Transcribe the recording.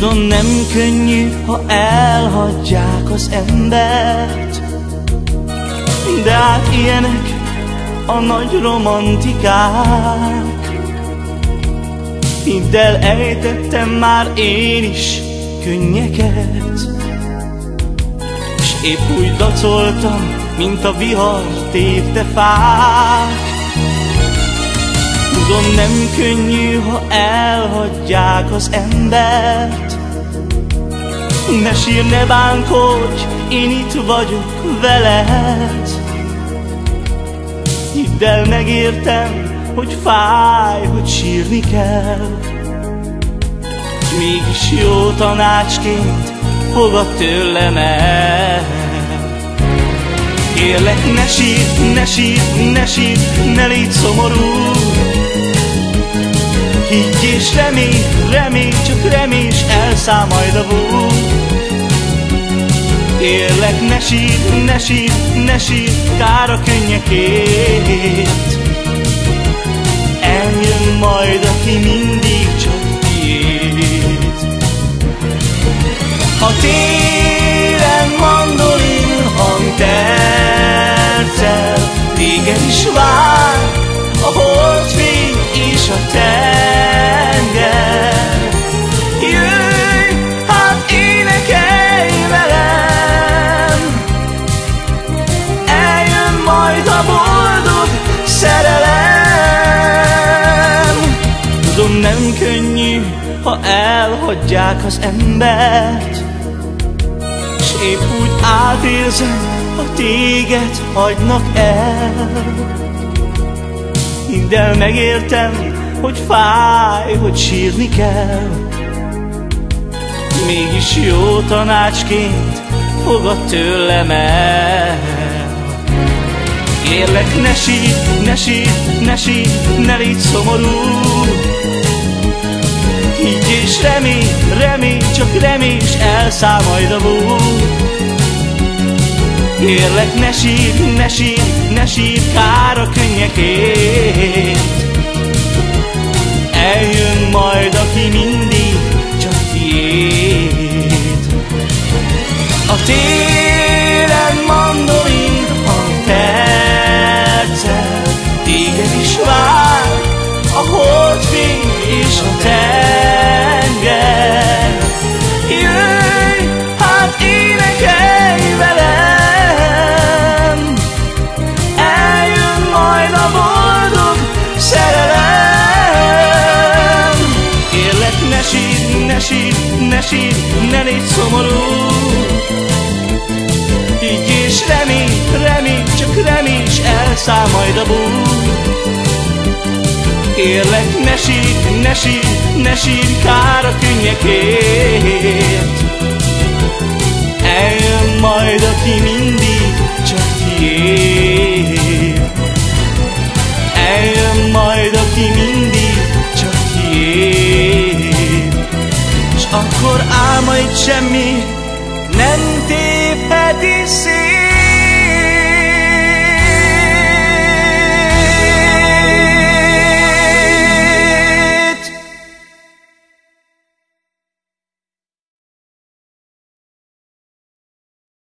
Tudom, nem könnyű, ha elhagyják az embert, de hát ilyenek a nagy romantikák. Hidd el, ejtettem már én is könnyeket, és épp úgy dacoltam, mint a vihar tépte fák. Tudom, nem könnyű, ha elhagyják az embert, ne sírj, ne bánkodj, én itt vagyok veled. Hidd el, megértem, hogy fáj, hogy sírni kell, mégis jó tanácsként fogad tőlem el. Kérlek, ne sírj, ne sírj, ne sírj, ne légy szomorú. Higgy és remélj, remélj, csak remélj, s elszáll majd a búj. Kérlek, ne sírj, ne sírj, ne sírj, kár a könnyekért. Eljön majd, aki mindig csak tiéd. A téren mandolin hang tercel, téged is vár a holdfény és a tenger. Jöjj, hát énekelj velem, eljön majd a boldog szerelem. Tudom, nem könnyű, ha elhagyják az embert, s épp úgy átérzem, ha téged hagynak el. Hidd el, megértem, hogy fáj, hogy sírni kell, mégis jó tanácsként fogad tőlem el. Kérlek, ne sírj, ne sírj, ne sírj, ne légy szomorú. Higgy és remélj, remélj, csak remélj, s elszáll majd a búj. Kérlek, ne sírj, ne sírj, ne sírj, kár a könnyekért. Eljön majd, aki mindig csak tiéd. A téren mandolin hang tercel, téged is vár a holdfény és a tenger. Jöjj, hát énekelj velem, eljön majd a boldog szerelem. Kérlek, ne sírj, ne sírj, ne sírj, ne légy szomorú. Higgy és remélj, remélj, csak remélj, s elszáll majd a búj. Kérlek, ne sírj, ne sírj, ne sírj, kár a könnyekért. Eljön majd, aki mindig csak tiéd. Eljön majd, aki mindig csak tiéd. S akkor álmaid semmi nem tépheti szét.